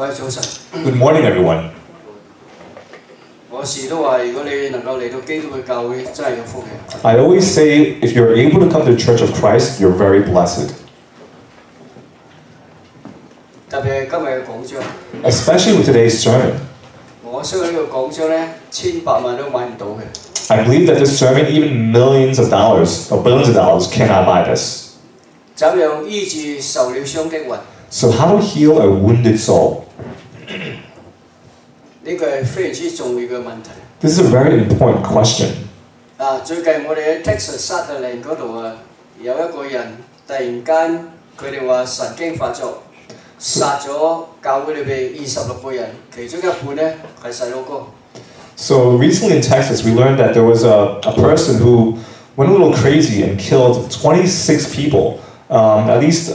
各位早晨。 Good morning, everyone. 我時都話，如果你能夠嚟到基督嘅教會，真係有福氣。 I always say, if you're able to come to the Church of Christ, you're very blessed. 特別係今日嘅講章， Especially with today's sermon. 我相信呢個講章咧，千百萬都買唔到嘅。 I believe that this sermon, even millions of dollars or billions of dollars, cannot buy this. 怎樣醫治受了傷的魂？ So how to heal a wounded soul? 呢個係非常之重要嘅問題。 This is a very important question. 最近我哋喺 Texas Sutherland 嗰度有一個人突然間佢哋話神經發作，殺咗教會裏邊26個人，其中一半咧係細路哥。 So recently in Texas, we learned that there was a person who went a little crazy and killed 26 people. At least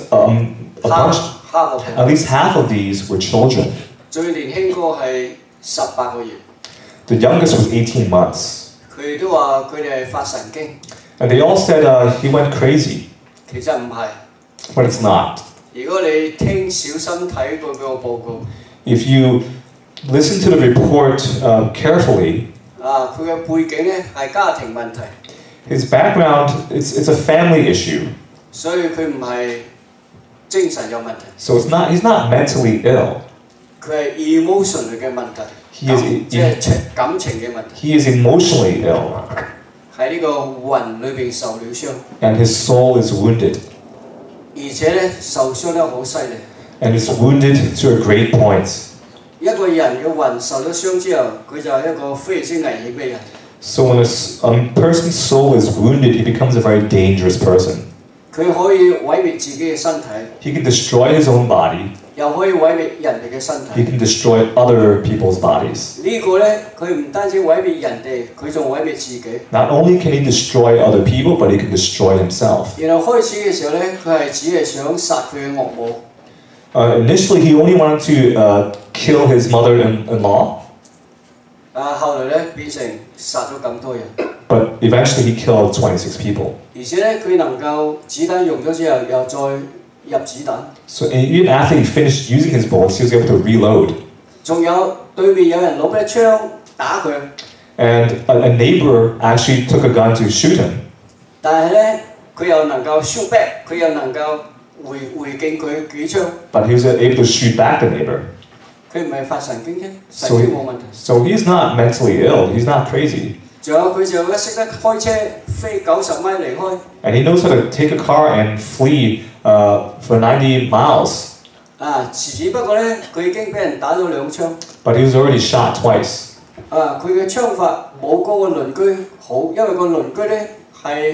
half of these were children. 最年輕個係18個月。 The youngest was 18 months. 佢哋都話佢哋係發神經。 And they all said he went crazy. 其實唔係。 But it's not. 如果你小心睇過嗰個報告。 If you listen to the report carefully. 佢嘅背景咧係家庭問題。 His background, it's a family issue. 所以佢唔係精神有問題。 So he's not mentally ill. 佢係 emotional 嘅問題。即係感情嘅問題。 He is emotionally ill. 喺呢個魂裏邊受了傷。 And his soul is wounded. 而且咧受傷得好犀利。 And is wounded to a great point. 一個人嘅魂受咗傷之後，佢就係一個非常之危險嘅人。 So when a person's soul is wounded, he becomes a very dangerous person. 佢可以毀滅自己嘅身體。 He can destroy his own body. 又可以毀滅人哋嘅身體。 He can destroy other people's bodies. 呢個咧，佢唔單止毀滅人哋，佢仲毀滅自己。 Not only can he destroy other people, but he can destroy himself. 然後開始嘅時候咧，佢只係想殺佢嘅岳母。 Initially, he only wanted to kill his mother-in-law. 後來咧變成殺咗咁多人。 But eventually, he killed 26 people. 而且咧，佢能夠子彈用咗之後，又再入子彈。 So even after he finished using his bullets, he was able to reload. 仲有對面有人攞把槍打佢。 And a neighbor actually took a gun to shoot him. 但係咧，佢又能夠 shoot back， 佢又能夠回敬佢舉槍。 But he was able to shoot back the neighbor. 佢唔係發神經啫，神經冇問題。 So he's not mentally ill. He's not crazy. 仲有佢就識得開車飛90米離開。 And he knows how to take a car and flee for 90 miles. 只不過咧，佢已經俾人打咗2槍。 But he was already shot twice. 佢嘅槍法冇嗰個鄰居好，因為個鄰居咧係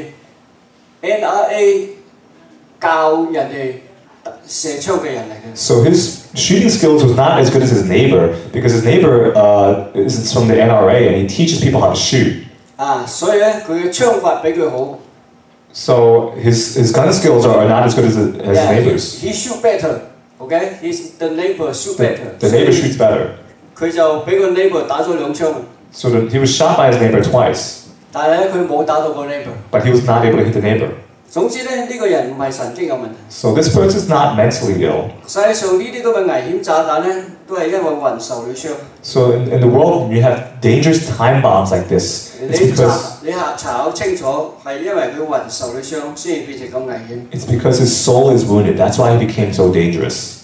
NRA 教人哋射槍嘅人嚟嘅。 So his shooting skills was not as good as his neighbor because his neighbor is from the NRA and he teaches people how to shoot. 所以咧佢嘅槍法比佢好。 So his gun skills are not as good as his neighbors. He shoot better, okay? The neighbor shoot better. The neighbor shoots better. 佢就俾個 neighbor 打咗2槍。 So he was shot by his neighbor twice. 但係咧佢冇打到個 neighbor. But he was not able to hit the neighbor. 總之咧，呢個人唔係神經有問題。 So this person is not mentally ill. 實際上呢啲咁嘅危險炸彈咧，都係因為魂受了傷。 So in the world, you have dangerous time bombs like this. 你查考清楚，係因為佢魂受了傷，先至變成咁危險。 It's because his soul is wounded. That's why he became so dangerous.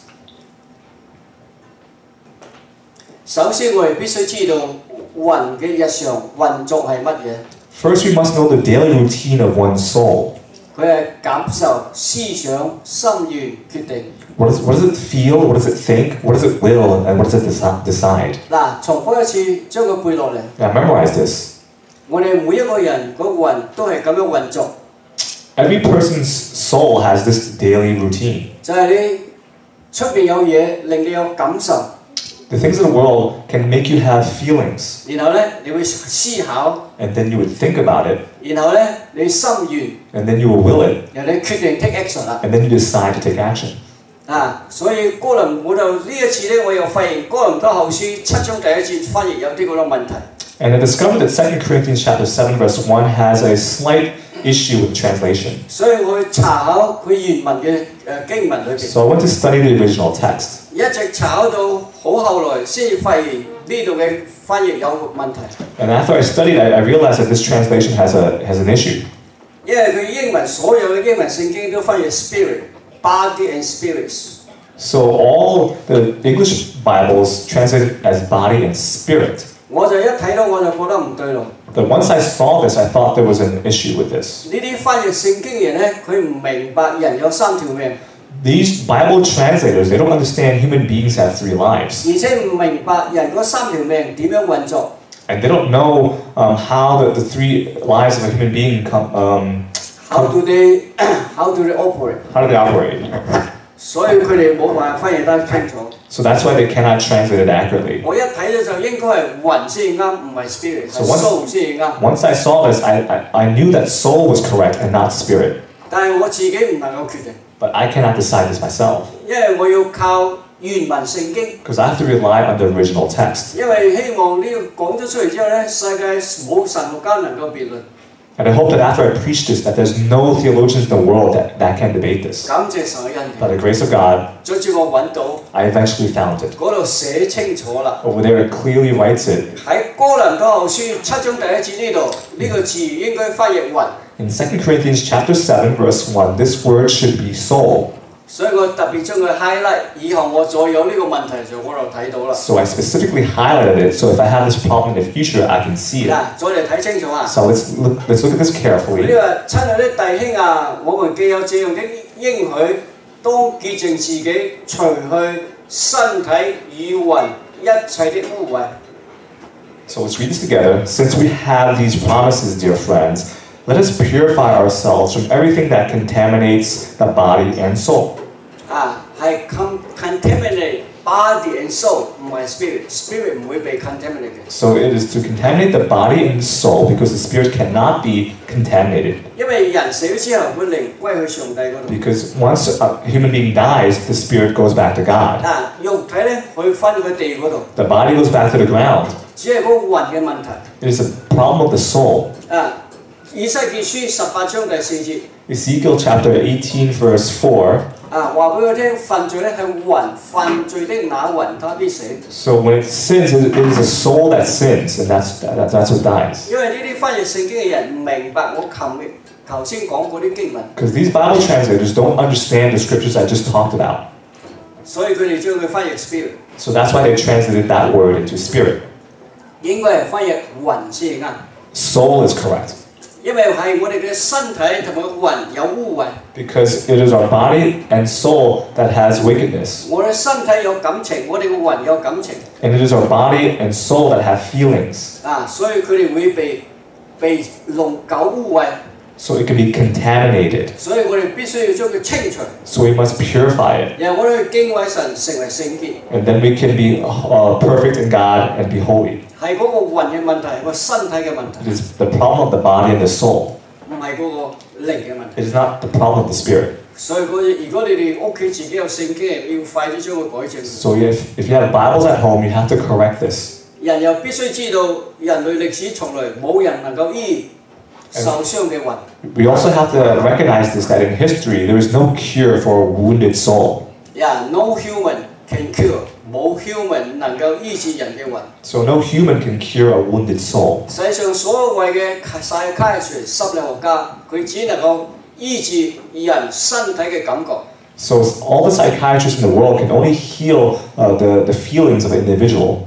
首先，我哋必須知道魂嘅日常運作係乜嘢。 First, we must know the daily routine of one's soul. 佢係感受、思想、心願、決定。 What does it feel? What does it think? What does it will? And what does it decide? 重複一次，將佢背落嚟。 Now memorize this. 我哋每一個人個魂都係咁樣運作。 Every person's soul has this daily routine. 就係你出邊有嘢令你有感受。 The things in the world can make you have feelings. 然後咧，你會思考。 And then you would think about it. 然後咧，你心願。 And then you will will it. 然後你決定 take action 啦。 And then you decide to take action. 所以我就呢一次咧，我又發現哥林多後書7章第1節翻譯有啲咁嘅問題。 And I discovered that 2 Corinthians chapter 7 verse 1 has a slight issue with translation. 所以我去查考佢原文嘅經文裏邊， So I went to study the original text. 一直查考到好後來先至發現呢度嘅翻譯有問題， And after I studied, I realized that this translation has an issue. 因為佢英文所有嘅英文聖經都翻譯 spirit、body and spirits。 So all the English Bibles translate as body and spirit. 我就一睇到我就覺得唔對路。 But once I saw this, I thought there was an issue with this. 呢啲翻譯聖經嘅人咧，佢唔明白人有三條命， These Bible translators, they don't understand human beings have 3 lives. 而且唔明白人嗰三條命點樣運作。 And they don't know how the 3 lives of a human being How do they operate？ how do they operate? 所以佢哋冇辦法翻譯得清楚。 So that's why they cannot translate it accurately. 我一睇到就應該係魂先啱，唔係 spirit， So 係 soul 先啱。 Once I saw this, I knew that soul was correct and not spirit. 但係我自己唔能夠決定， But I cannot decide this myself 因為我要靠原文聖經， because I have to rely on the original text. 因為希望呢個講咗出嚟之後咧，世界冇神學家能夠辯論。 And I hope that after I preach this, that there's no theologians in the world that can debate this. 感謝神嘅恩 By 典， the grace of God, 最住我揾到 I eventually found it. 嗰度寫清楚啦。 Over there, it clearly writes it. 喺哥林多後書7章第1節呢度，呢個字應該翻譯魂， In 2 Corinthians chapter 7, verse 1, this word should be soul. 所以我特別將佢 highlight，以後我再有呢個問題就嗰度睇到啦。 So I specifically highlighted it, so if I have this problem in the future, I can see it. 嗱，再嚟睇清楚啊！ So let's look at this 呢 carefully. 個親愛的弟兄啊，我們既有這樣的應許，當潔淨自己，除去身體與魂一切的污穢。 So let's read this together. Since we have these promises, dear friends, let us purify ourselves from everything that contaminates the body and soul. 係 contaminate body and soul，唔係 spirit，spirit 唔會被 contaminate 嘅。 So it is to contaminate the body and soul because the spirit cannot be contaminated. 因為人死咗之後，佢靈歸去上帝嗰度。 Because once a human being dies, the spirit goes back to God. 肉體咧去翻去地嗰度， The body goes back to the ground. 只係嗰個魂嘅問題。 It is a problem of the soul. 以西結書18章第4節。 Ezekiel chapter 18, verse 4. 話俾佢聽，犯罪咧係魂，犯罪的那魂，他必死。 So when it sins, it is a soul that sins, and that's what dies. 因為呢啲翻譯聖經嘅人唔明白我頭先講嗰啲經文， Because these Bible translators don't understand the scriptures I just talked about. 所以佢哋將佢翻譯 spirit， So that's why they translated that word into spirit. 應該係翻譯魂先啱。 Soul is correct. 因為係我哋嘅身體同埋魂有污穢， Because it is our body and soul that has wickedness. 我哋身體有感情，我哋嘅魂有感情， And it is our body and soul that have feelings. 所以佢哋會被弄搞污穢， So it can be contaminated. 所以我哋必須要將佢清除， So we must purify it. 然後我哋去敬畏神，成為聖潔。 And then we can be perfect in God and be holy. 係嗰個魂嘅問題，係個身體嘅問題， It is the problem of the body and the soul. 唔係嗰個靈嘅問題。 It is not the problem of the spirit. 所以如果你哋屋企自己有聖經，要快啲將佢改正。 So if you have Bibles at home, you have to correct this. 人又必須知道，人類歷史從來冇人能夠醫受傷嘅魂。 We also have to recognize this, that in history, there is no cure for a wounded soul. No human can cure， 冇 human 能夠醫治人嘅魂。 So no human can cure a wounded soul. 實際上，所謂嘅psychiatrist 心理學家，佢只能夠醫治人身體嘅感覺。 So all the psychiatrists in the world can only heal the feelings of an individual.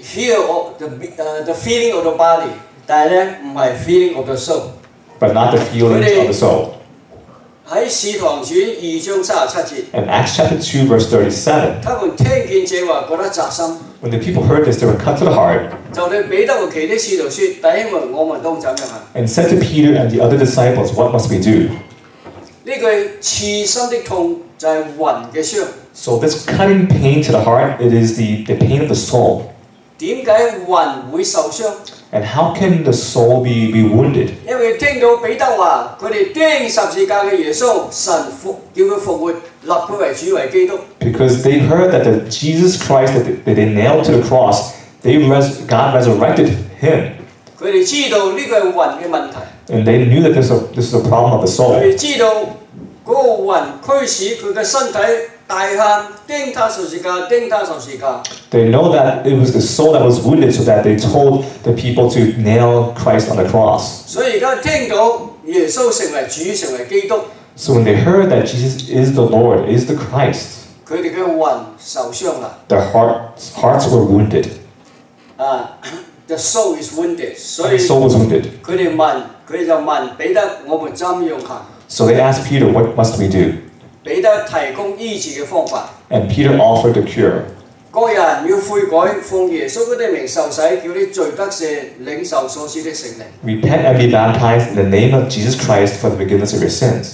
Heal the feeling of the body， 但係咧唔係 feeling of the soul。 But not the feelings of the soul. 喺使徒行傳2章37節， In Acts chapter 2, verse 37, 他們聽見這話，覺得扎心， when the people heard this, they were cut to the heart 就對彼得和其他使徒說：弟兄們，我們當怎樣行？ and said to Peter and the other disciples, what must we do? 呢句刺心的痛就係魂嘅傷。 So this cutting pain to the heart, it is the pain of the soul. 點解魂會受傷？ And how can the soul be wounded? 因為聽到彼得話，佢哋釘十字架嘅耶穌，神叫佢復活，立佢為主為基督。 Because they heard that the Jesus Christ that they nailed to the cross, God resurrected him. 佢哋知道呢個係魂嘅問題。 And they knew that this is a problem of the 佢 soul. 哋知道嗰個魂驅使佢嘅身體大喊釘他十字架，釘他十字架。 They know that it was the soul that was wounded, so that they told the people to nail Christ on the cross. 所以而家聽到耶穌成為主，成為基督， So when they heard that Jesus is the Lord, is the Christ, 佢哋嘅魂受傷啦。 their hearts were wounded. The soul is wounded， 所 The 以 soul was wounded. 佢哋就問彼得：我們怎樣行？ So they asked Peter, what must we do? 彼得提供醫治嘅方法。 And Peter offered the cure. 個人要悔改，奉耶穌基督的名受洗，叫啲罪得赦，領受所賜的聖靈。 Repent and be baptized in the name of Jesus Christ for the forgiveness of your sins.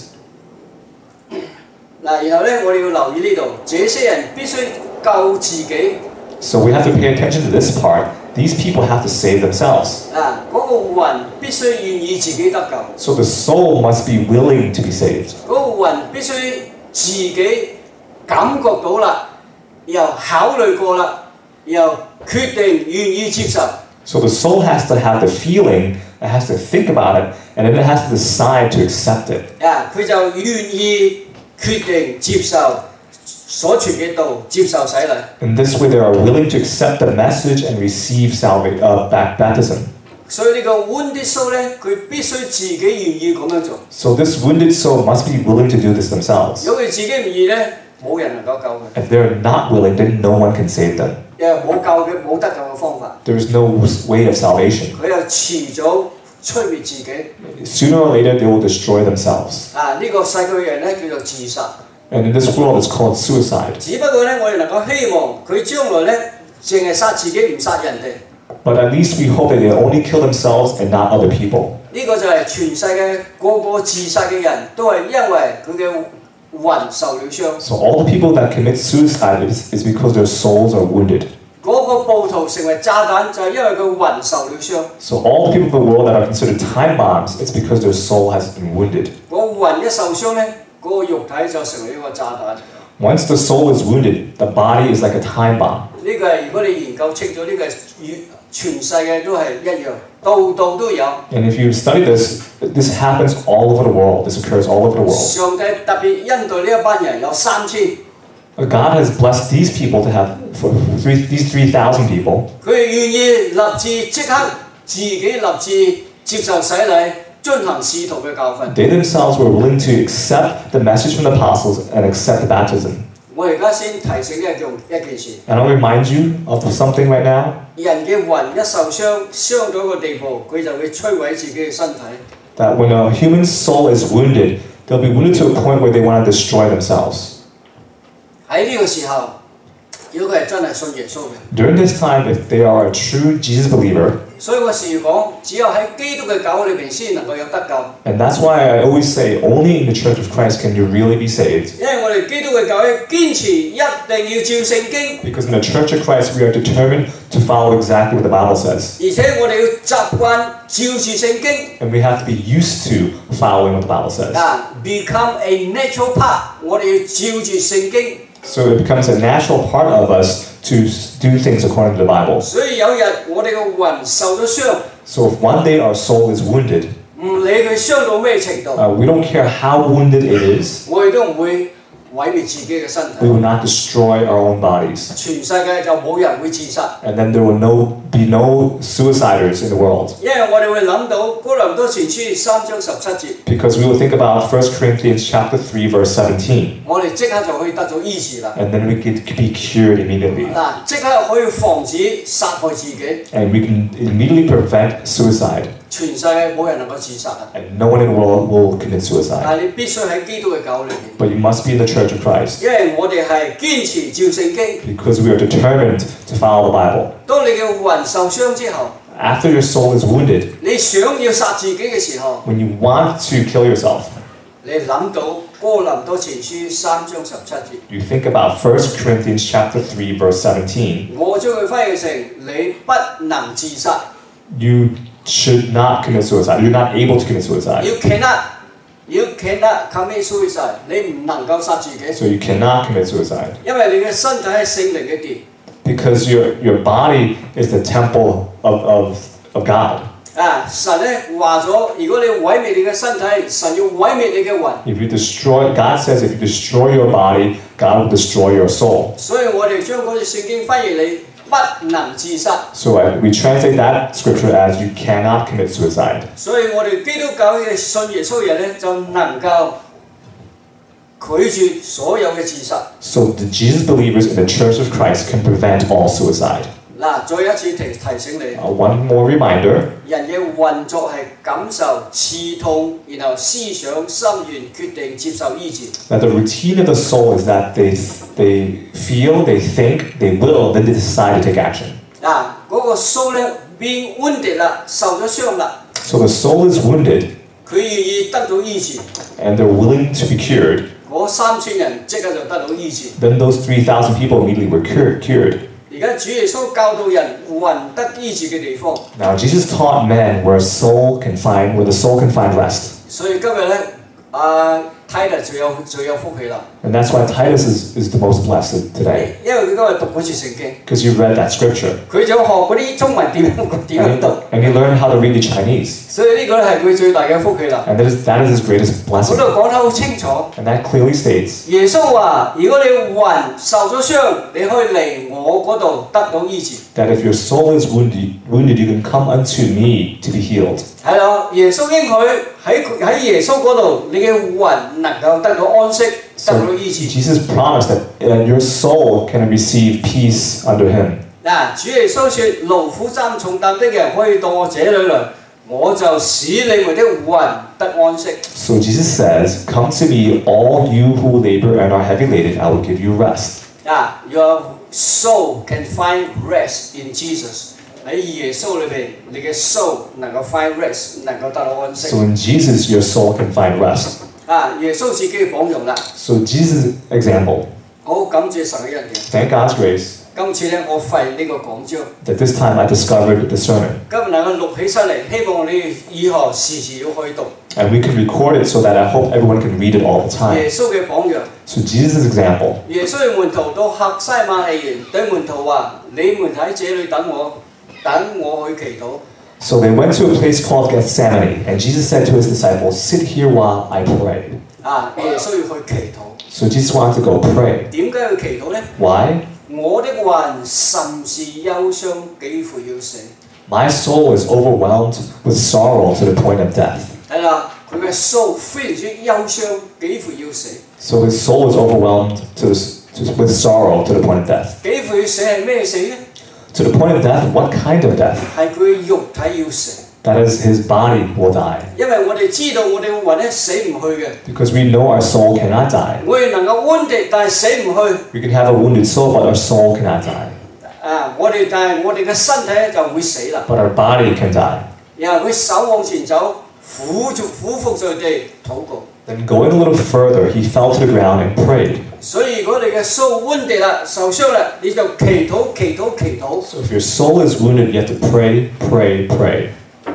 嗱，然後咧，我哋要留意呢度，這些人必須救自己。 So we have to pay attention to this part. These people have to save themselves. 嗰個魂必須願意自己得救， So the soul must be willing to be saved. 嗰個魂必須自己感覺到啦，又考慮過啦，又決定願意接受。 So the soul has to have the feeling, it has to think about it, and then it has to decide to accept it. 佢就願意決定接受所傳嘅道，接受洗禮。 In this way, they are willing to accept the message and receive baptism. 所以呢個 wounded soul 咧，佢必須自己願意咁樣做。 So this wounded soul must be willing to do this themselves. 如果佢自己唔願意咧，冇人能夠救佢， If they're not willing, then no one can save them. 因為冇得救嘅方法。 There is no way of salvation. 佢又遲早摧滅自己。 Sooner or later, they will destroy themselves. 呢個世界嘅人咧叫做自殺。 And in this world, it's called suicide. 只不過咧，我哋能夠希望佢將來咧，淨係殺自己，唔殺人哋。 But at least we hope that they only kill themselves and not other people. 呢個就係全世界個個自殺嘅人都係因為佢嘅魂受了傷。 So all the people that commit suicide is because their souls are wounded. 嗰個暴徒成為炸彈就係因為佢魂受了傷。 So all the people of the world that are considered time bombs, it's because their soul has been wounded. 個魂一受傷咧，嗰個肉體就成為一個炸彈。 Once the soul is wounded, the body is like a time bomb. 呢個係如果你研究清楚，呢個係全世界都係一樣，度度都有。 And if you study this, this happens all over the world. This occurs all over the world. 上帝特別恩待呢一班人有3000。 God has blessed these people to have these 3,000 people. 佢哋願意立志即刻自己立志接受洗禮，遵行使徒嘅教訓。 They themselves were willing to accept the message from the apostles and accept the baptism. 我而家先提醒一件事。 And I'll remind you of something right now. 人嘅魂一受傷，傷到一個地步，佢就會摧毀自己嘅身體。 That when a human soul is wounded, they'll be wounded to a point where they want to destroy themselves. 喺呢個時候，如果佢係真係信耶穌嘅， During this time, if they are a true Jesus believer, 所以我時講，只有喺基督嘅教會裏邊先能夠有得救。 and that's why I always say, only in the Church of Christ can you really be saved. 因為我哋基督嘅教會堅持一定要照聖經， Because in the Church of Christ, we are determined to follow exactly what the Bible says. 而且我哋要習慣照住聖經。 And we have to be used to following what the Bible says. Become a natural part，我哋要照住聖經。 So it becomes a natural part of us to do things according to the Bible. 所以有日我哋嘅魂受咗傷， So if one day our soul is wounded, 唔理佢傷到咩程度， we don't care how wounded it is, 我哋都唔會毀滅自己嘅身 we 體。 will not destroy our own bodies. 全世界就冇人會自殺， And then there will be no suiciders in the world. 因為我哋會諗到哥林多前書3章17節， Because we will think about 1 Corinthians chapter 3, verse 17. 我哋即刻就可以得到醫治啦。 And then we can be cured immediately. 即刻可以防止殺害自己， And we can immediately prevent suicide. 全世界冇人能夠自殺啊！ And no one in the world will commit suicide. 但係你必須喺基督嘅教會裏邊， But you must be in the Church of Christ. 因為我哋係堅持照聖經。 Because we are determined to follow the Bible. 當你嘅魂受傷之後， After your soul is wounded, 你想要殺自己嘅時候， when you want to kill yourself, 你諗到哥林多前書3章17節， you think about 1 Corinthians chapter 3, verse 17. 我將佢翻譯成你不能自殺。 You should not commit suicide. You're not able to commit suicide. You cannot commit suicide。你唔能夠殺自己， So you cannot commit suicide. 因為你嘅身體係聖靈嘅殿。 Because your body is the temple of God. 神咧話咗，如果你毀滅你嘅身體，神要毀滅你嘅魂。 If you destroy, God says, if you destroy your body, God will destroy your soul. 所以我哋將嗰隻聖經翻譯你不能自殺。 So we translate that scripture as you cannot commit suicide. 所以我哋基督教嘅信耶穌人咧，就能夠拒絕所有嘅自殺。 So the Jesus believers in the Church of Christ can prevent all suicide. 嗱，再一次提醒你， One more reminder. 人嘅運作係感受刺痛，然後思想、心願、決定接受醫治。 That the routine of the soul is that they feel, they think, they will, then they decide to take action. 嗰個 soul 咧 being wounded 啦，受咗傷啦， So the soul is wounded 佢願意得到醫治， and they're willing to be cured. 嗰3000人即刻就得到醫治。 Then those 3,000 people immediately were cured. 而家主耶穌教導人魂得醫治嘅地方， Now Jesus taught men where the soul can find rest. 所以今日咧Titus 最有福氣啦， And that's why Titus is the most blessed today. 因為佢今日讀嗰次聖經， Because you read that scripture. 佢就學嗰啲中文點樣讀， And he learned how to read the Chinese. 所以呢個咧係佢最大嘅福氣啦。 And that is his greatest 嗰 blessing. 度講得好清楚。 And that clearly states 耶穌話：如果你魂受咗傷，你可以嚟我嗰度得到醫治。 that if your soul is wounded, you can come unto me to be healed. 係啦，耶穌應許喺耶穌嗰度，你嘅魂能夠得到安息，得到 So 醫治。 Jesus promised that your soul can receive peace under him. 主耶穌說：勞苦擔重擔的人可以到我這裏來，我就使你們的魂得安息。 So Jesus says, come to me, all you who labor and are heavy laden, I will give you rest. Your soul can find rest in Jesus。喺耶穌裏邊，你嘅 soul 能夠 find rest， 能夠得到安息。 So in Jesus, your soul can find rest. 耶穌自己嘅榜樣啦。 So Jesus' example, 好感謝神嘅恩典。 thank God's grace 今次咧，我廢呢個講章， that this time I discovered the sermon. 今日能夠錄起身嚟，希望你以後時時要去讀 And we can record it so that I hope everyone can read it all the time. 耶穌嘅榜樣。 So Jesus' example, 耶穌嘅門徒到客西馬尼園，對門徒話：你們喺這裏等我去祈禱。 so they went to a place called Gethsemane, and Jesus said to his disciples, sit here while I pray. 耶穌要去祈禱。 So Jesus wanted to go pray. 點解要祈禱呢？ Why? 我的魂甚是憂傷，幾乎要死。 My soul is overwhelmed with sorrow to the point of death. 係啦，佢嘅 soul 非常之憂傷，幾乎要死。 So his soul is overwhelmed with sorrow to the point of death. 幾乎要死係咩死呢？ To the point of death, what kind of death? 係佢嘅肉體要死。 That is, his body will die. 因為我哋知道我哋嘅魂咧死唔去嘅， Because we know our soul cannot die. 我哋能夠 wounded，但係死唔去。 We can have a wounded soul, but our soul cannot die. 但係我哋嘅身體咧就會死啦。 But our body can die. 然後佢手往前走，俯伏在地禱告。 Then going a little further, he fell to the ground and prayed. 所以如果你嘅 soul wounded 啦，受傷啦，你就祈禱。 So if your soul is wounded, you have to pray, pray, pray.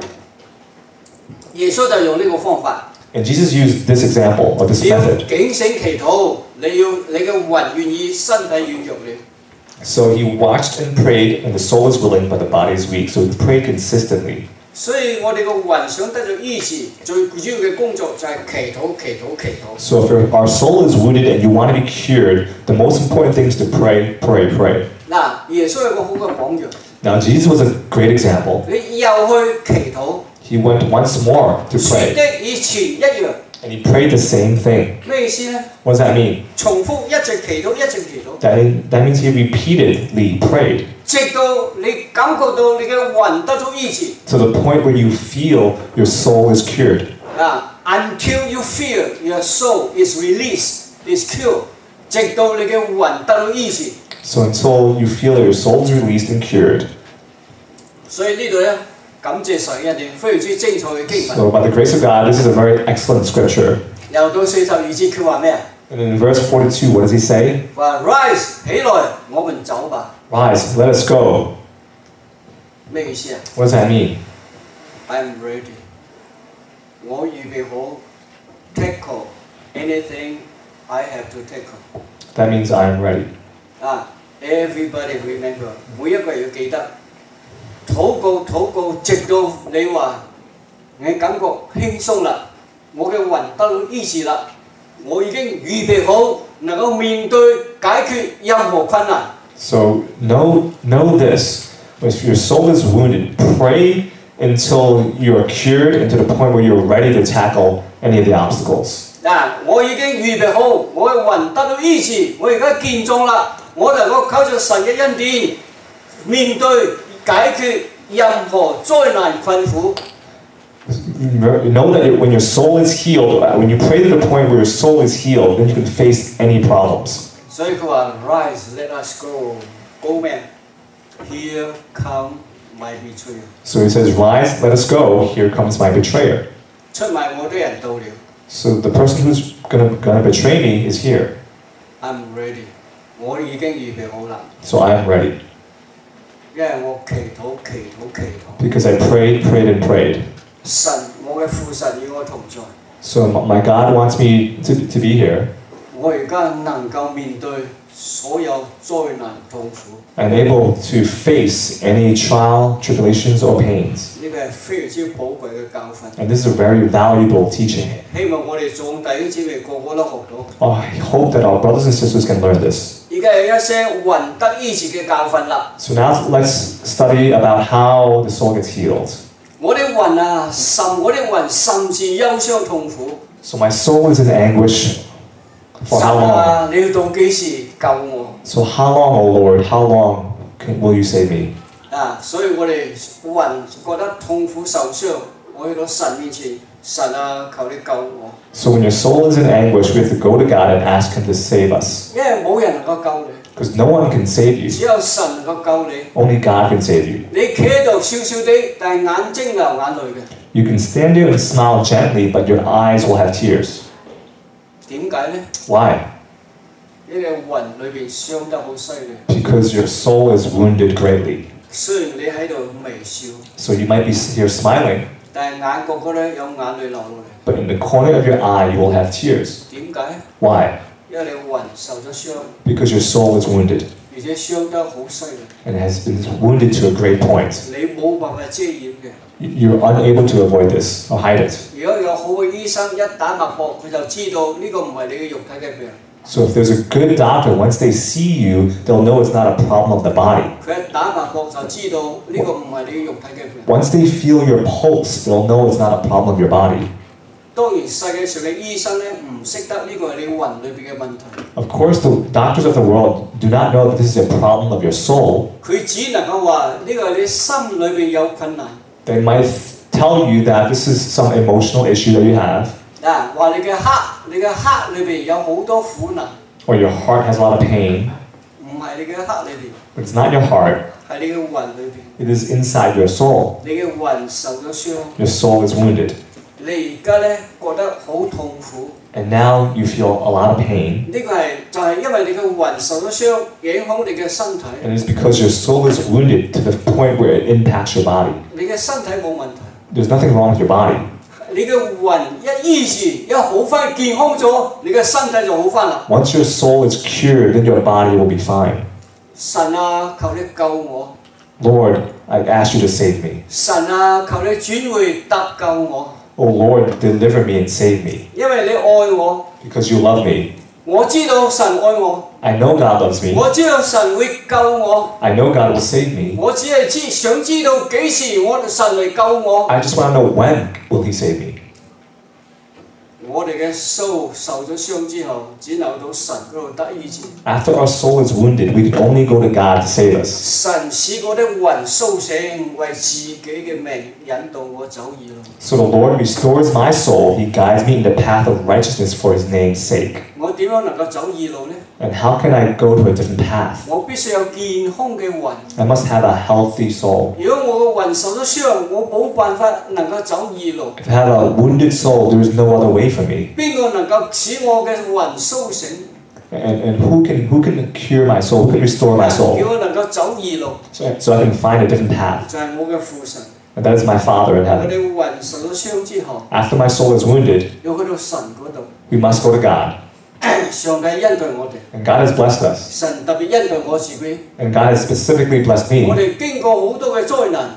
耶穌就用呢個方法。 And Jesus used this example or this 你要 method. 警醒祈禱，你嘅魂願意，身體軟弱了。 So he watched and prayed, and the soul is willing, but the body is weak. So he prayed consistently. 所以我哋個魂想得到醫治，最主要嘅工作就係祈禱。 So if our soul is wounded and you want to be cured, the most important thing is to pray, pray, pray. 耶穌有個好嘅榜樣， Now Jesus was a great example. 你又去祈禱， He went once more to 說 pray, 的與前一樣。 and he prayed the same thing. 咩意思呢？ What does that mean? 重複一直祈禱，一直祈禱， That means he repeatedly prayed 直到你感覺到你嘅魂得到醫治。 to the point where you feel your soul is cured. Until you feel your soul is released, is cured， 直到你嘅魂得到醫治。 So until you feel that your soul is released and cured. 所以呢度咧，感謝神一段非常之精彩嘅經文。 So by the grace of God, this is a very excellent scripture. 又到42節，佢話咩啊？ And in verse 42, what does he say? 話 Rise 起來，我們走吧。 Rise, let us go. 咩意思啊 What does that mean? ？I'm ready。我預備好 tackle anything I have to tackle。 That means I am ready. Everybody remember， 每一個人要記得禱告，直到你話你感覺輕鬆啦，我嘅魂得到醫治啦，我已經預備好能夠面對解決任何困難。 So know this. If your soul is wounded, pray until you are cured and to the point where you're ready to tackle any of the obstacles. 嗱，我已經預備好，我嘅魂得到醫治，我而家健壯啦，我能夠靠著神嘅恩典面對解決任何災難困苦。 Know that when your soul is healed, when you pray to the point where your soul is healed, then you can face any problems. 所以佢話 Rise, let us go, go man, here come my betrayer. So he says, rise, let us go, here comes my betrayer. 出賣我的人到了。 So the person who's gonna betray me is here. I'm ready. 我已經預備好啦。 So I am ready. 因為我祈禱。 Because I prayed and prayed. 神，我嘅父神與我同在。 So my God wants me to be here. 我而家能夠面對所有災難痛苦。 I'm able to face any trial, tribulations, or pains. 呢個係非常之寶貴嘅教訓。 And this is a very valuable teaching. 希望我哋眾弟兄姊妹個個都學到。 Oh, I hope that our brothers and sisters can learn this. 而家有一些魂得醫治嘅教訓啦。 So now let's study about how the soul gets healed. 我的魂甚至憂傷痛苦。 So my soul is in anguish. For how 神 long? 啊，你要到幾時救我？ So how long, O Lord? How long will you save me? 所以我哋魂覺得痛苦受傷，我去到神面前，神啊，求你救我。 So when your soul is in anguish, we have to go to God and ask Him to save us. 因為冇人能夠救你。 Because no one can save you. 只有神能夠救你。 Only God can save you. 你企喺度笑笑地，但係眼睛流眼淚嘅。 You can stand there and smile gently, but your eyes will have tears. 點解呢？ Why? 因為魂裏邊傷得好犀利。 Because your soul is wounded greatly. 雖然你喺度微笑， So you might be here smiling, 但係眼角嗰咧有眼淚流落嚟。 but in the corner of your eye you will have tears. 點解？ Why? 因為你魂受咗傷， Because your soul is wounded 而且傷得好犀利， and has been wounded to a great point. 你冇辦法遮掩嘅。 You're unable to avoid this or hide it. 如果有好嘅醫生一打脈搏，佢就知道呢個唔係你嘅肉體嘅病。 So if there's a good doctor, once they see you, they'll know it's not a problem of the body. 佢一打脈搏就知道呢個唔係你嘅肉體嘅病。 Once they feel your pulse, they'll know it's not a problem of your body. 當然，世界上嘅醫生咧唔識得呢個係你魂裏邊嘅問題。 Of course, the doctors of the world do not know that this is a problem of your soul. 佢只能夠話呢個係你心裏邊有困難。 They might tell you that this is some emotional issue that you have, 話你嘅黑裏邊有好多苦難， or your heart has a lot of pain, 唔係你嘅黑裏邊， but it's not your heart, 係你嘅魂裏邊。 it is inside your soul. 你嘅魂受咗傷， Your soul is wounded. 你而家咧覺得好痛苦。 And now you feel a lot of pain. 呢個就係因為你嘅魂受咗傷，影響你嘅身體。 And it's because your soul is wounded to the point where it impacts your body. 你嘅身體冇問題， There's nothing wrong with your body. 你嘅魂一醫治一好翻健康咗，你嘅身體就好翻啦。 Once your soul is cured, then your body will be fine. 神啊，求你救我！ Lord, I ask you to save me. 神啊，求你轉回搭救我！ Oh Lord, deliver me and save me. 因為你愛我， Because you love me. 我知道神愛我， I know God loves me. 我知道神會救我， I know God will save me. 我只係想知道幾時神嚟救我。 I just want to know when will He save me. 我哋嘅 soul 受咗傷之後，只能到神嗰度得醫治。 After our soul is wounded, we can only go to God to save us. 神使我的魂甦醒，為自己嘅命引導我走義路。 So the Lord restores my soul. He guides me in the path of righteousness for His name's sake. 我點樣能夠走義路呢？ And how can I go to a different path? 我必須有健康嘅魂。 I must have a healthy soul. 如果我嘅魂受咗傷，我冇辦法能夠走義路。 If I have a wounded soul, there is no other way for me. 邊個能夠使我嘅魂甦醒？ And who can cure my soul? Who can restore my 叫 soul? 我能夠走義路， So I can find a different path. 就係我嘅父神。 And that is my Father in 我 heaven. 哋魂受咗傷之後， After my soul is wounded, 要去到神嗰度， we must go to God. 上帝恩待我哋， And God has blessed us. 神特別恩待我自己。 And God has specifically blessed 我 me. 哋經過好多嘅災難，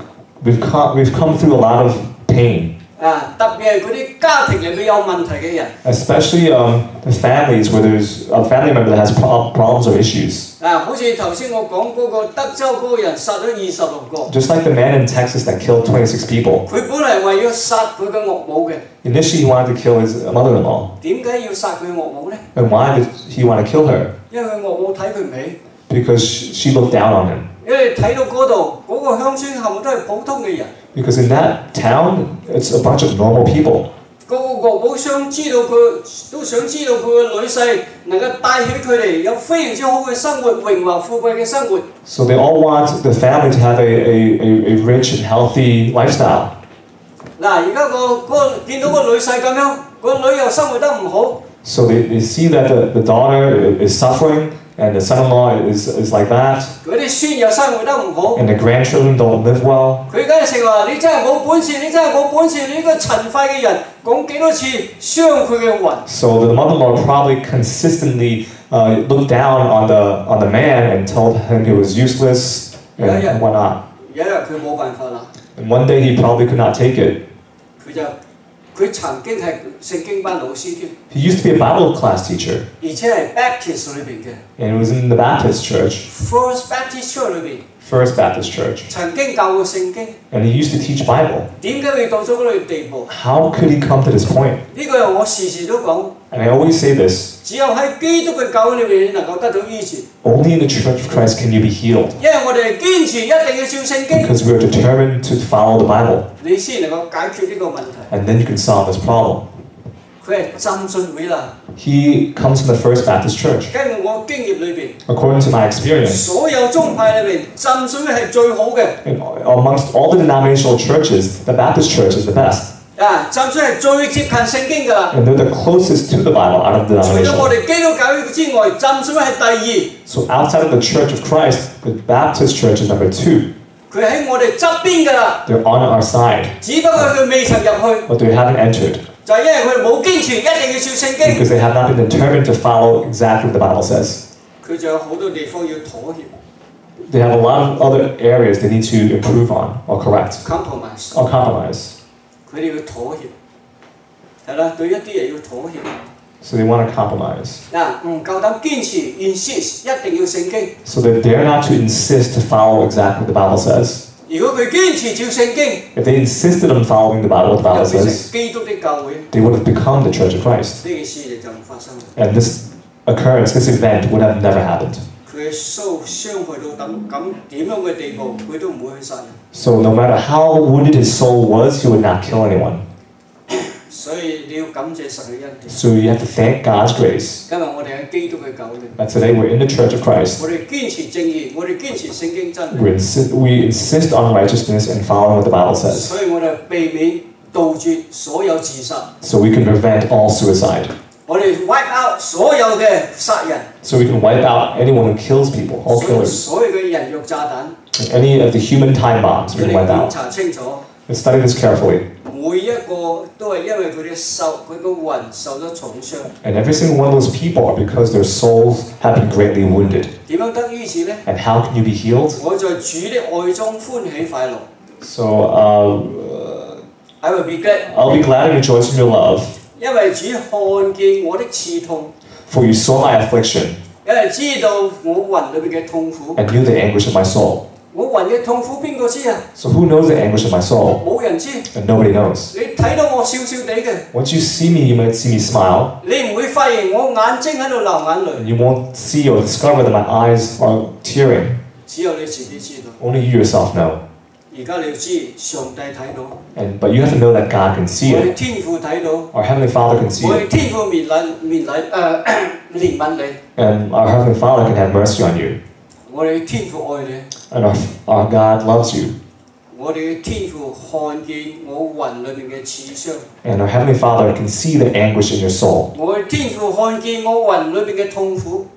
We've come through a lot of pain, 特別係嗰啲家庭裏面有問題嘅人， especially the families where there's a family member that has problems or issues. 好似頭先我講嗰個德州嗰個人殺咗26個， Just like the man in Texas that killed 26 people. 佢本嚟為咗殺佢嘅岳母嘅， Initially, he wanted to kill his mother-in-law. 點解要殺佢岳母呢？ And why did he want to kill her? 因為佢岳母睇佢唔起， Because she looked down on him. 因為睇到嗰度嗰個鄉村冚都係普通嘅人， Because in that town, it's a bunch of normal people. 個個岳母想知道佢，都想知道佢嘅女婿能夠帶起佢哋有非常之好嘅生活，榮華富貴嘅生活。 So they all want the family to have a rich and healthy lifestyle. 嗱，而家見到個女婿咁樣，個女又生活得唔好。 So they see that the daughter is suffering and the son-in-law is like that, 嗰啲孫又生活得唔好， and the grandchildren don't live well. 佢梗係成話你真係冇本事，你真係冇本事，你呢個陳廢嘅人講幾多次傷佢嘅魂。 So the mother-in-law probably consistently looked down on the man and told him he was useless and whatnot. 有一日佢冇辦法啦， And one day he probably could not take it. 佢曾經係聖經班老師添， He used to be a Bible class teacher, 而且係 Baptist 裏邊嘅 and it was in the Baptist church, First Baptist Church 裏邊， First Baptist Church, 曾經教過聖經。 and he used to teach Bible. 點解會到咗嗰個地步？ How could he come to this point? 呢個係我時時都講， And I always say this, 只有喺基督嘅教會裏邊，你能夠得到醫治。 only in the Church of Christ can you be healed, 因為我哋堅持一定要照聖經， because we're determined to follow the Bible, 你先能夠解決呢個問題。 and then you can solve this problem. 佢係浸信會啦， He comes from the First Baptist Church. 根據我經驗裏邊， According to my experience, 所有宗派裏邊，浸信會係最好嘅。 and amongst all the denominational churches, the Baptist Church is the best. 浸信會係最接近聖經㗎啦。 And they're the closest to the Bible out of the 除咗我 denomination. 哋基督教會之外，浸信會係第 So outside of the Church of Christ, the Baptist Church is number 2. 二，佢喺我哋側邊㗎啦。 They're on our side, 只不過佢未曾入去， but they haven't entered 就係因為佢哋冇堅持，一定要照聖經。 because they have not been determined to follow exactly what the Bible says. 佢仲有好多地方要妥協 They have a lot of other areas they need to improve on or correct ，compromise， or compromise. 佢哋要妥協，係啦，對一啲嘢要妥協。 So they want to compromise. 唔夠膽堅持 insist 一定要聖經。 So they dare not to insist to follow exactly what the Bible says. 如果佢堅持照聖經， If they insisted on following the Bible, what the 就 Bible 變成 says, 基督的教會，呢 they would have become the Church of Christ. 件事就唔發生。 And this occurrence, this event would have never happened. 佢傷害到咁點樣嘅地步，佢都唔會去殺人。 So no matter how wounded his soul was, he would not kill anyone. 所以你要感謝神嘅恩典。 So you have to thank God's grace 今日我哋喺基督嘅教會裏， that today we're in the Church of Christ. 我哋堅持正義，我哋堅持聖經真理， We insist on righteousness and following what the Bible says. 所以我哋避免杜絕所有自殺， So we can prevent all suicide. 我哋 wipe out 所有嘅殺人， So we can wipe out anyone who kills people, all 所 killers. 有嘅人肉炸彈， And any of the human time bombs we 佢 can 哋 wipe 檢 out. 查清楚， Let's study this carefully. 每一個都係因為佢個魂受咗重傷。 And every single one of those people are because their souls have been greatly wounded. 點樣得醫治呢？ And how can you be healed? 我在主的愛中歡喜快樂。 So I will be glad， I'll be glad and rejoice in your love, 因為主看見我的刺痛， for you saw my affliction 因為知道我魂裏邊嘅痛苦。 and knew the anguish of my soul. 我魂嘅痛苦邊個知啊？ So who knows the anguish of my soul? 冇人知。 And nobody knows. 你睇到我笑笑地嘅， Once you see me, you might see me smile, 你唔會發現我眼睛喺度流眼淚。 and you won't see or discover that my eyes are tearing. 只有你自己知道。 Only you yourself know. 而家你要知，上帝睇到， But you have to know that God can see 我哋 it. 天父睇到， Our Heavenly Father can see 我 it. 哋天父憐憫你， And our Heavenly Father can have mercy on you. 我哋天父愛你， And our God loves you. 我哋嘅天父看見我魂裏面嘅刺傷， And our Heavenly Father can see the anguish in your soul. 我哋天父看見我魂裏面嘅痛苦，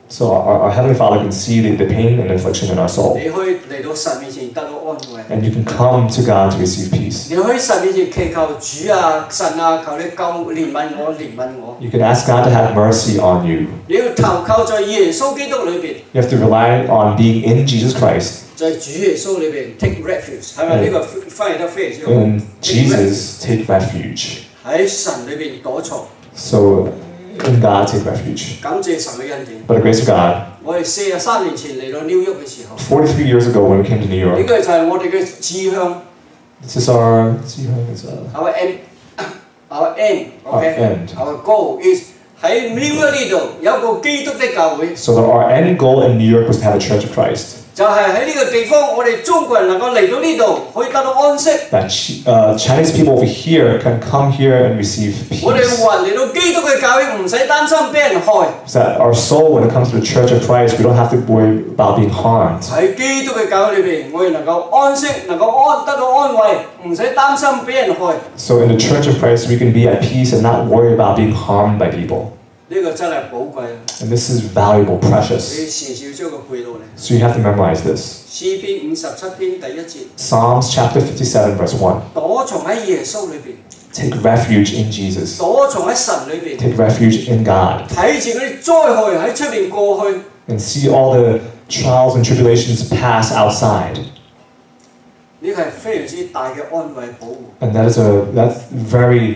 So our Heavenly Father can see the pain and affliction in our soul. 你可以嚟到神面前得到安慰。 And you can come to God to receive peace. 你可以神面前祈求主啊、神啊，求你救憐憫我，憐憫我。 You can ask God to have mercy on you. 你要投靠在耶穌基督裏邊， You have to rely on being in Jesus Christ. 在主耶穌裏邊 take refuge，係咪呢個翻譯得非常之好 In Jesus, take refuge. 喺神裏邊躲藏。 So in God, take refuge. 感謝神嘅恩典。 By the grace of God, 我哋43年前嚟到 New York 嘅時候， 43 years ago when we came to New 呢 York, 個就係我哋嘅志向。 this is our Our aim, Our okay? end. Our goal is 喺 New York 呢度有一個基督的教會， So our end goal in New York was to have a Church of Christ. 就係喺呢個地方，我哋中國人能夠嚟到呢度，可以得到安息。 That Chinese people over here can come here and receive 我哋 peace. 還嚟到基督嘅教會，唔使擔心俾人害。 So that our soul, when it comes to the Church of Christ, we don't have to worry about being harmed. 喺基督嘅教會裏邊，我哋能夠安息，能夠得到安慰，唔使擔心俾人害。 So in the Church of Christ, we can be at peace and not worry about being harmed by people. 呢個真係寶貴啊！ And this is valuable, 你 precious. 時時將佢背落嚟。 So you have to memorize this. 詩篇57篇第1節， Psalms chapter 57, verse 1. 躲藏喺耶穌裏邊， Take refuge in Jesus. 躲藏喺神裏邊， Take refuge in God. 睇住嗰啲災害喺出邊過去。 And see all the trials and tribulations pass outside. 呢個係非常之大嘅安慰保護 And that's very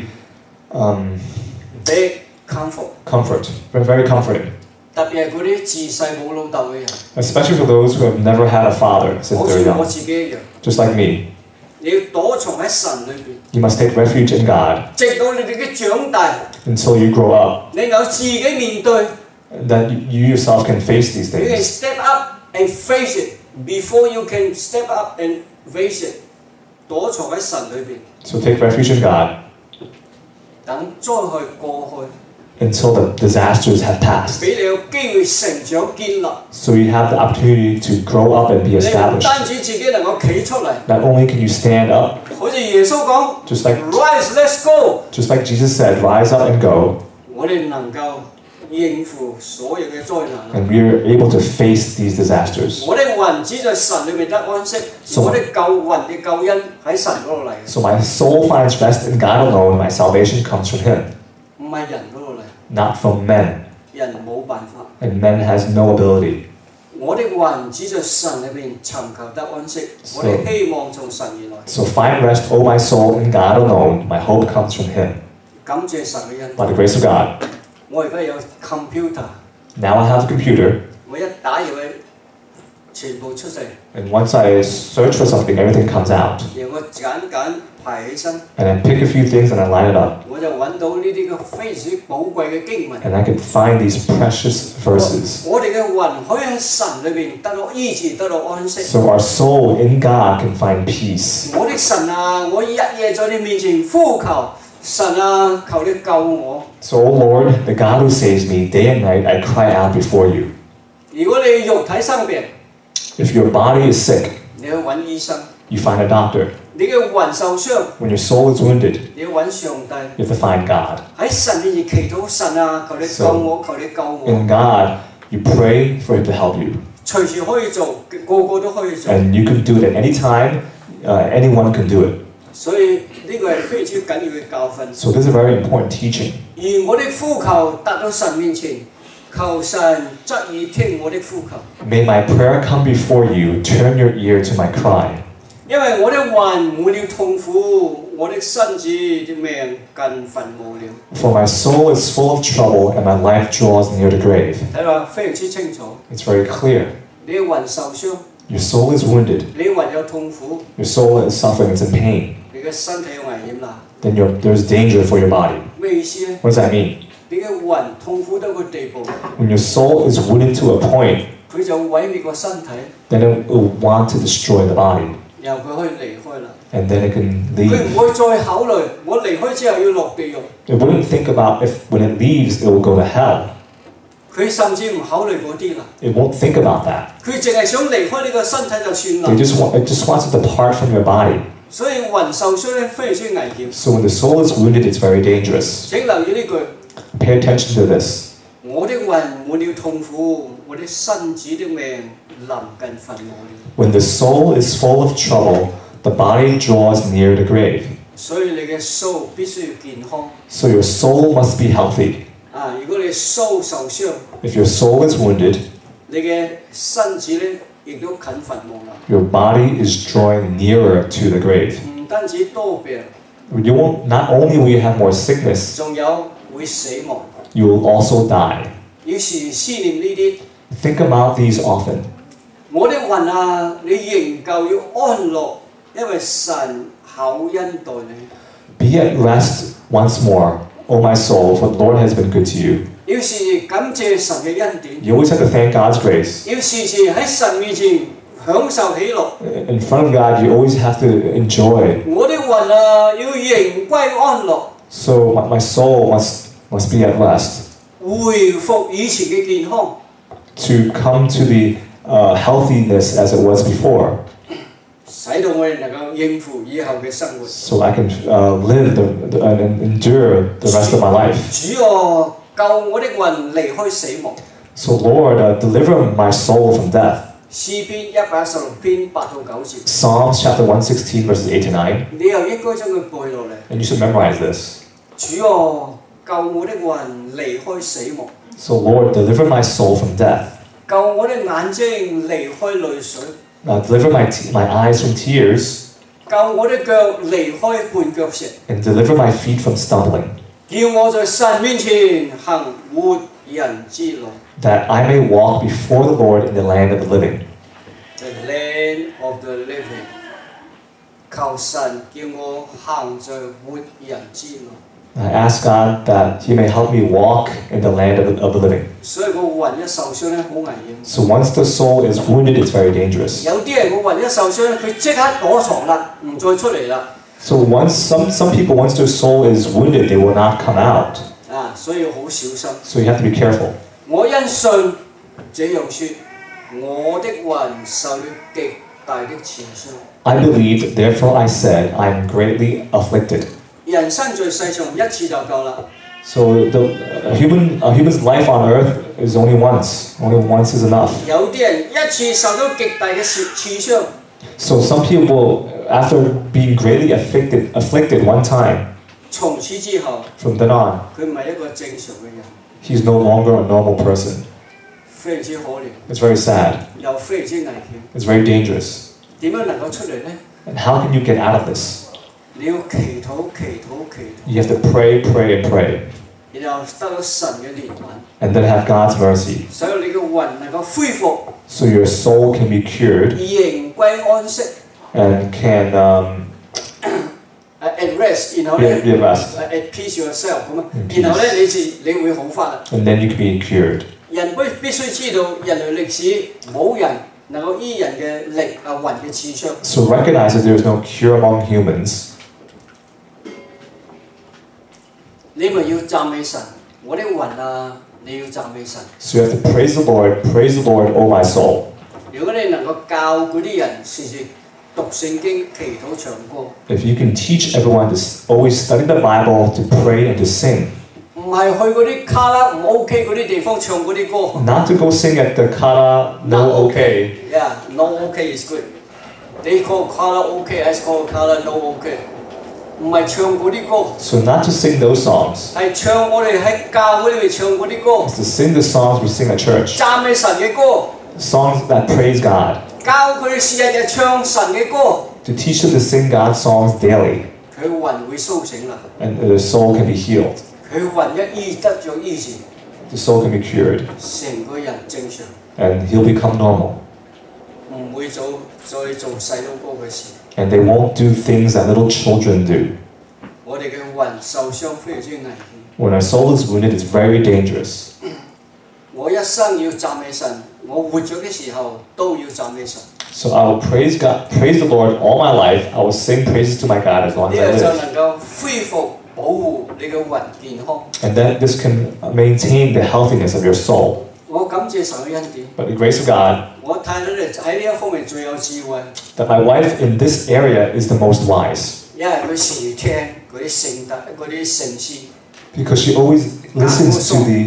，big comfort。 comfort, very comforting. 特別係嗰啲自細冇老豆嘅人， Especially for those who have never had a father since 好 they're 似我 young. 自己一樣。 Just like me. 你要躲藏喺神裏邊， You must take refuge in God 直到你哋嘅長大， until you grow up. 你有自己面對， That you yourself can face these you can things. step up and face it before you can step up and face it。躲藏喺神裏邊， So take refuge in God 等災害過去。 until the disasters have passed. 俾你有機會成長建立。 So you have the opportunity to grow up and be 你唔 established. 單止自己能夠企出嚟， Not only can you stand up, 好似耶穌講 just like ，Rise, let's go。 Jesus said, rise up and go, 我哋能夠應付所有嘅災難。 and we are able to face these disasters. 我哋魂只在神裏面得安息， So- 我哋魂嘅救恩喺神嗰度嚟嘅， So my soul finds rest in God alone. My salvation comes from Him, 唔係人嗰度嚟， not from men. 人冇辦法。 And man has no ability. 我哋魂只在神裏面尋求得安息， So- 我哋希望從神而來。 So find rest, O my soul, in God alone. My hope comes from Him. 感謝神嘅恩 By 典。 the grace of God. 我而家有 computer， Now I have a computer, 我一打入去，全部出嚟， and once I search for something, everything comes out. 然後我揀排起身， And I pick a few things and I line it up. 我就揾到呢啲嘅非常之寶貴嘅經文。 And I can find these precious verses. 我哋嘅魂可以喺神裏邊得到醫治，得到安息。 So our soul in God can find peace. 我的神啊，我日夜在你面前呼求，神啊，求你救我。 So, O Lord, the God who saves me, day and night I cry out before you. 如果你肉體生病， If your body is sick, 你去揾醫生； you find a doctor. 你嘅魂受傷， When your soul is wounded, 你要揾上帝。 you have to find God. 喺神面前祈禱，神啊，求你救我，求你救我。 In God, you pray for Him to help you. 隨時可以做，個個都可以做。 And you can do it at any time. Anyone can do it. 所以呢個係非常之緊要嘅教訓。 So this is a very important teaching. 而我的呼求達到神面前，求神側耳聽我的呼求。 May my prayer come before you. Turn your ear to my cry. 因為我的魂滿了痛苦，我的身子的命近墳墓了。 For my soul is full of trouble, and my life draws near the grave. 睇落非常之清楚， It's very clear. 你嘅魂受傷， Your soul is wounded. 你嘅魂有痛苦， Your soul is suffering. It's in pain. 你嘅身體有危險啦。 Then there's danger for your body. 咩意思呢？ What does that mean? 你嘅魂痛苦到個地步， When your soul is wounded to a point, 佢就毀滅個身體， then it will want to destroy the body. 然後佢可以離開啦。 And then it can 佢 leave. 唔會再考慮我離開之後要落地獄， It wouldn't think about if when it leaves, it will go to hell. 佢甚至唔考慮嗰啲啦。 It won't think about that. 佢淨係想離開呢個身體就算啦。 It just wants to depart from your body. 所以魂受傷咧非常之危險。 So when the soul is wounded, it's very dangerous. 請留意呢句： Pay attention to this. 我的魂滿了痛苦，我的身子的命臨近墳墓了。 When the soul is full of trouble, the body draws near the grave. 所以你嘅 soul 必須要健康。 So your soul must be healthy. 啊，如果你 soul 受傷， If your soul is wounded, 你嘅身子咧亦都近墳墓啦。 your body is drawing nearer to the grave. 唔單止多病， Not only will you have more sickness, 仲有會死亡。 you will also die. 要時思念呢啲。 Think about these often. 我的魂啊，你仍舊要安樂，因為神厚恩待你。 Be at rest once more, O my soul, for the Lord has been good to you. 要時時感謝神嘅恩典， You always have to thank God's grace. 要時時喺神面前享受喜樂。 In front of God, you always have to enjoy. 我的魂啊，要仍歸安樂， So my soul must be at rest 回復以前嘅健康。 to come to the healthiness as it was before, 使到我哋能夠應付以後嘅生活。 so I can live and endure the rest of my life. 主啊，救我的魂離開死亡。 So Lord, deliver my soul from death. 詩篇116篇8到9節， Psalms chapter 116 verses 8 to 9. 你又應該將佢背落嚟。 And you should memorize this. 主啊，救我的魂離開死亡， So Lord, deliver my soul from death. 救我的眼睛離開淚水， Deliver my eyes from tears 救我的腳離開絆腳石， and deliver my feet from stumbling, 叫我在神面前行活人之路。 that I may walk before the Lord in the land of the living. The land of the living， 求神叫我行在活人之路。 I ask God that He may help me walk in the land of the living. 所以個魂一受傷咧，好危險。 So once the soul is wounded, it's very dangerous. 有啲人個魂一受傷咧，佢即刻躲藏啦，唔再出嚟啦。 So some people, once their soul is wounded, they will not come out. 啊，所以好小心。 So you have to be careful. 我因信這樣說，我的魂受了極大的刺傷。 I believed, therefore I said, I am greatly afflicted. 人生在世上一次就夠啦。 So a human's life on earth is only once. Only once is enough. 有啲人一次受到極大嘅刺傷， So some people, after being greatly afflicted one time, 從此之後 from then on, 佢唔係一個正常嘅人， he's no longer a normal person. 非常之可憐， It's very sad. 又非常之危險。 It's very dangerous. 點樣能夠出嚟呢？ And how can you get out of this? 你要祈禱、祈禱、祈禱， You have to pray, pray, and pray. 然後得到神嘅憐憫， And then have God's mercy. 使到你嘅魂能夠恢復， So your soul can be cured 仍歸安息。 and can at rest， 然後 be 咧 at rest. at peace yourself 咁啊 In，peace 然後咧你會好翻啦。 And then you can be cured. 人必須知道人類歷史冇人能夠醫人嘅靈啊魂嘅刺傷。 So recognize that there is no cure among humans. 你咪要讚美神，我的魂啊，你要讚美神。 So you have to praise the Lord, O my soul. 如果你能夠教嗰啲人時時讀聖經、祈禱、唱歌， If you can teach everyone to always study the Bible, to pray and to sing, 唔係去嗰啲卡拉唔 OK 嗰啲地方唱嗰啲歌。 not to go sing at the kara, no okay. Yeah, no OK is good. They call karaoke, I call kara no OK。唔係唱嗰啲歌， So not to sing those songs, 係唱我哋喺教會裏面唱嗰啲歌， it's to sing the songs we sing at church, 讚美神嘅歌， songs that praise God, 教佢哋日日唱神嘅歌， to teach them to sing God's songs daily, 佢魂會甦醒啦， and their soul can be healed. 佢魂一得咗醫治， The soul can be cured, 成個人正常， and he'll become normal. 唔會再做細佬哥嘅事。 And they won't do things that little children do. 我哋嘅魂受傷非常之危險。 When our soul is wounded, it's very dangerous. 我一生要讚美神，我活咗嘅時候都要讚美神。 So I will praise God, praise the Lord all my life. I will sing praises to my God as long 呢 as I 個就 live. 能夠恢復保護你嘅魂健康。 And then this can maintain the healthiness of your soul. 我感謝神嘅恩典， But the grace of God, 我太太咧喺呢一方面最有智慧， that my wife in this area is the most wise. 因為佢時聽嗰啲聖詩， Because she always listens to the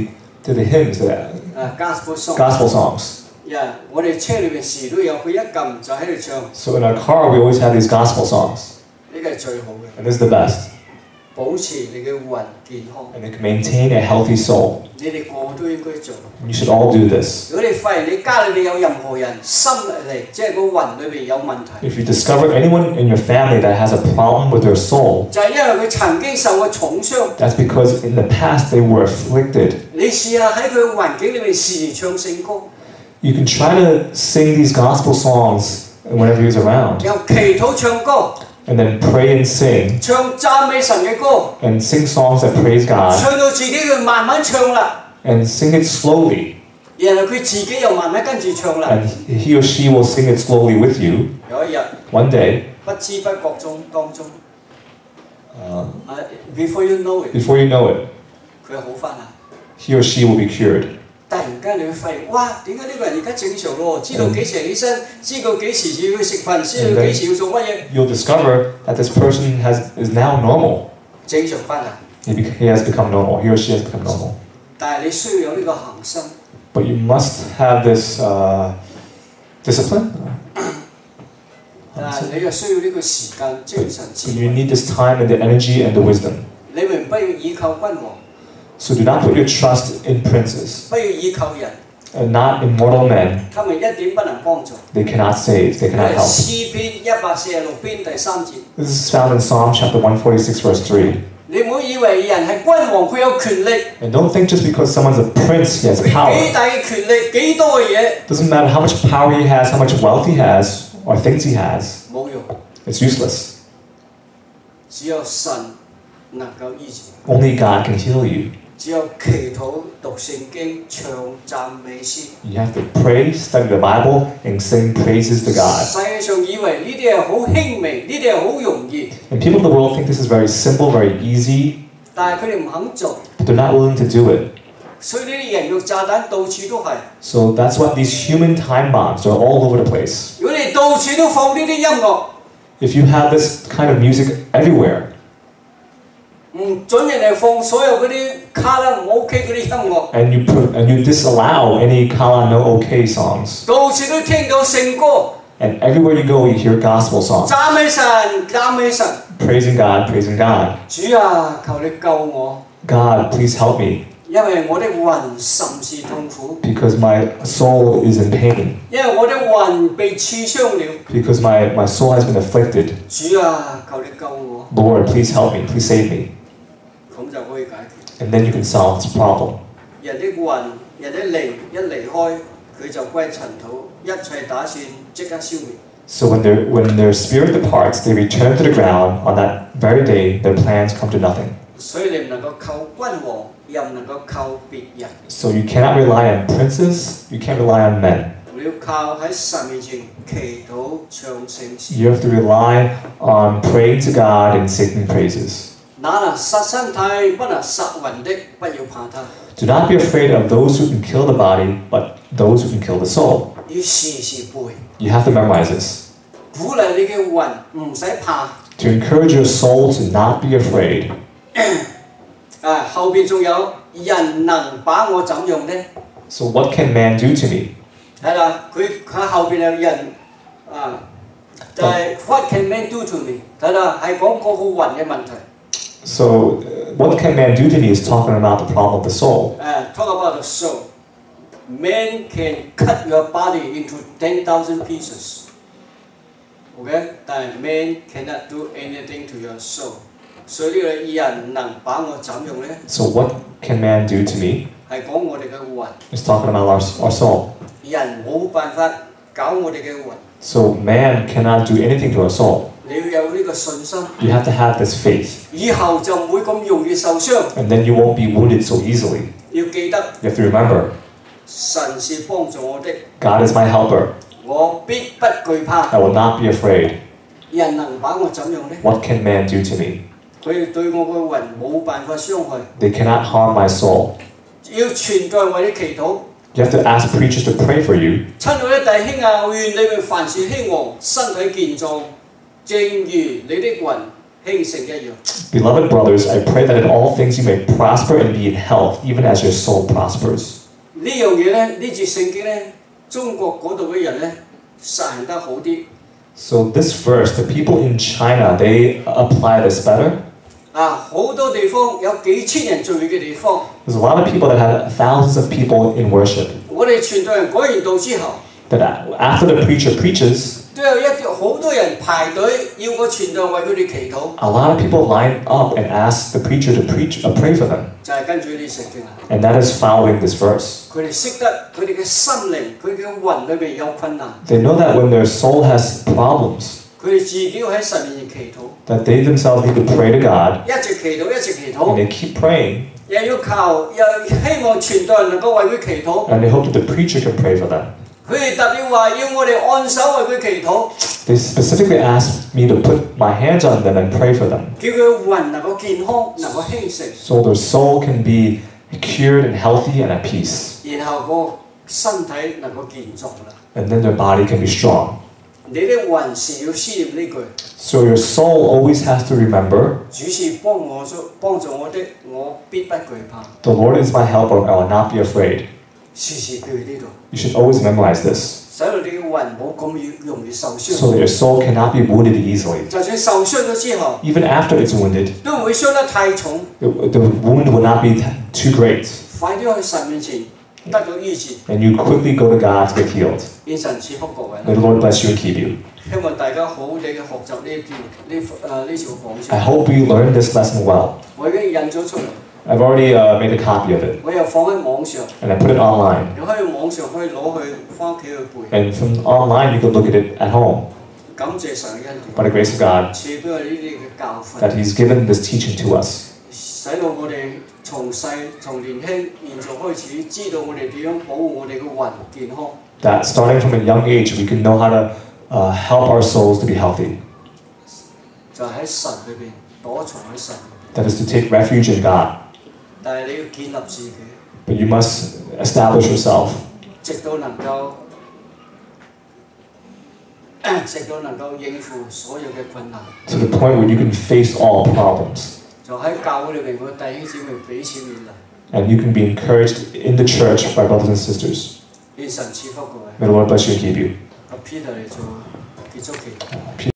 to the hymns, the gospel song。 gospel songs. 我哋車裏邊時都有，佢一撳就喺度唱， So in our car, we always have these gospel songs, 呢個係最好嘅， and this is the best. 保持你嘅魂健康。 And it can maintain a healthy soul. 你哋個個都應該做。 You should all do this. 如果你發現你家裏邊有任何人心嚟，即係個魂裏邊有問題， If you discover anyone in your family that has a problem with their soul, 就係因為佢曾經受過重傷。 that's because in the past they were afflicted. 你試下喺佢嘅環境裏面時唱聖歌， You can try to sing these gospel songs whenever he's around, 由祈禱唱歌， and then pray and sing, 唱讚美神嘅歌， and sing songs that praise God, 唱到自己佢慢慢唱啦， and sing it slowly, 然後佢自己又慢慢跟住唱啦。 and he or she will sing it slowly with you. 有一日 One day, 不知不覺當中，before you know it， before you know it, 佢好翻啦。 he or she will be cured. 突然間你會發現，哇！點解呢個人而家正常咯？知道幾時起身，知道幾時要去食飯，知道幾時要做乜嘢， You'll discover that this person is now normal. 正常翻啦。 He has become normal. He or she has become normal. 但係你需要有呢個恆心， But you must have this discipline. 但係你又需要呢個時間、精神智 You 慧。 need this time and the energy and the wisdom. 你們不要倚靠君王， So do not put your trust in princes 不要倚靠人， and not in mortal men. 他們一點不能幫助。 They cannot save. They 因 cannot 為 help. 詩篇146篇第3節， This is found in Psalm chapter 146, verse 3. 你唔好以為人係君王，佢有權力， And don't think just because someone's a prince, he has 佢 power. 幾大嘅權力，幾多嘅嘢， Doesn't matter how much power he has, how much wealth he has, or thinks he has. 冇用。 It's useless. 只有神能夠醫治， Only God can heal you. 只有祈禱、讀聖經、唱讚美詩。 You have to pray, study the Bible, and sing praises to God. 世界上以為呢啲係好輕微，呢啲係好容易， And people in the world think this is very simple, very easy, 但係佢哋唔肯做， but they're not willing to do it. 所以呢啲人肉炸彈到處都係。 So that's what these human time bombs are all over the place. 如果你到處都放呢啲音樂， If you have this kind of music everywhere, 唔準人哋放所有嗰啲卡拉唔 OK 嗰啲音樂， and you disallow any kala no okay songs, 到處都聽到聖歌， and everywhere you go you hear gospel songs, 讚美神，讚美神。 praising God, praising God. 主啊，求你救我， God, please help me, 因為我的魂甚是痛苦， because my soul is in pain, 因為我的魂被刺傷了。 because my soul has been afflicted. 主啊，求你救我， Lord, please help me, please save me. 咁就可以解決。 And then you can solve this problem. 人的魂，人的靈一離開，佢就歸塵土，一切打算即刻消滅。 So when their spirit departs, they return to the ground. On that very day, their plans come to nothing. 所以你唔能夠靠君王，又唔能夠靠別人， So you cannot rely on princes, you can't rely on men. 你要靠喺神面前祈禱唱聖詩。 You have to rely on praying to God and singing praises. 那能殺身體，不能殺魂的，不要怕他。 Do not be afraid of those who can kill the body, but those who can kill the soul. 要時時背， You have to memorize this. 鼓勵你嘅魂唔使怕。 To encourage your soul to not be afraid. 後邊仲有人能把我怎樣呢？ So what can man do to me? 係啦，佢後邊有人就係 What can man do to me？ 睇啦，係講嗰個魂嘅問題。 So what can man do to me is talking about the problem of the soul. Talk about the soul. Man can cut your body into 10,000 pieces. OK， 但係 man cannot do anything to your soul。所以呢個人能把我怎樣呢？ So what can man do to me? 係講我哋嘅魂。 It's talking about our soul. 人冇辦法搞我哋嘅魂。 So man cannot do anything to our soul. 你要有呢個信心， You have to have this faith. 以後就唔會咁容易受傷。 And then you won't be wounded so easily. 要記得， You have to remember, 神是幫助我的， God is my helper. 我必不懼怕。 I will not be afraid. 人能把我怎樣呢？ What can man do to me? 佢哋對我嘅魂冇辦法傷害。 They cannot harm my soul. 要存在為你祈禱。 You have to ask preachers to pray for you. 親愛的弟兄啊，願你們凡事興旺，身體健壯，正如你的魂興盛一樣。 Beloved brothers, I pray that in all things you may prosper and be in health, even as your soul prospers. 呢樣嘢咧，呢節聖經咧，中國嗰度嘅人咧實行得好啲。 So this verse, the people in China, they apply this better. 好多地方有幾千人聚會嘅地方。 There's a lot of people that have thousands of people in worship. 我哋傳道人講完道之後， That after the preacher preaches, 都有好多人排隊要個傳道為佢哋祈禱。 a lot of people line up and ask the preacher to pray for them. 就係跟住呢聖經啦。 And that is following this verse. 佢哋識得佢哋嘅心靈，佢哋嘅魂裏邊有困難。 They know that when their soul has problems, 佢哋自己要喺神面前祈禱。 that they themselves need to pray to God, 一直祈禱，一直祈 and 禱。 they keep praying, 又要求，又希望傳道人能夠為佢祈禱。 and they hope that the preacher can pray for them. 佢哋特別話要我哋按手為佢祈禱， They specifically asked me to put my hands on them and pray for them, 叫佢魂能夠健康，能夠興盛， so their soul can be cured and healthy and at peace, 然後個身體能夠健壯啦。 and then their body can be strong. 你的魂是要思念呢句， So your soul always has to remember, 主是幫助我的，我必不懼怕。 the Lord is my helper, I will not be afraid. 時時記住呢度， You should always memorize this, 使到你嘅魂冇咁容易受 so 傷。 that your soul cannot be wounded easily. 就算受傷咗之後， Even after it's wounded, 都唔會傷得太重， the wound will not be too great, 快啲去神面前得到醫治。 and you quickly go to God to get healed. 願神賜福各位。 May the Lord bless you and keep you. 希望大家好好地嘅學習呢條講 I 章。 hope you learned this lesson well. 我已經印咗出嚟， I've already made a copy of it, 我又放喺網上， and I put it online. 你可以網上可以攞去翻屋企去背。 And from online, you can look at it at home. 感謝神嘅恩 By 典， the grace of God, 賜俾我哋呢啲嘅教訓， that He's given this teaching to us, 使到我哋從年輕現在開始，知道我哋點樣保護我哋嘅魂健康。 that starting from a young age, we can know how to help our souls to be healthy. 就係喺神裏邊躲藏喺神， That is to take refuge in God. 但係你要建立自己， But you must establish yourself 直到能夠應付所有嘅困難。 to the point where you can face all problems. 就喺教會裏邊，我弟兄姊妹彼此勉勵， And you can be encouraged in the church by brothers and sisters. 願神賜福各位。 May the Lord bless you and keep you. 阿 Peter 嚟做結束祈禱。